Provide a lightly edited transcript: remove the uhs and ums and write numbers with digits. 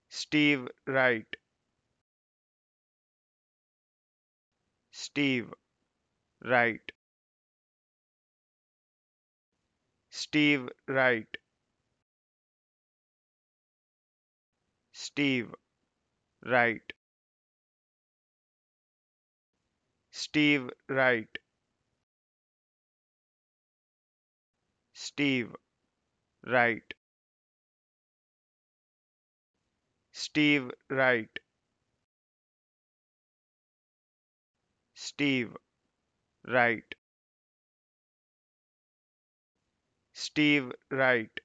Steve Wright, Steve Wright, Steve Wright, Steve Wright, Steve Wright, Steve Wright, Steve Wright, Steve Wright, Steve Wright,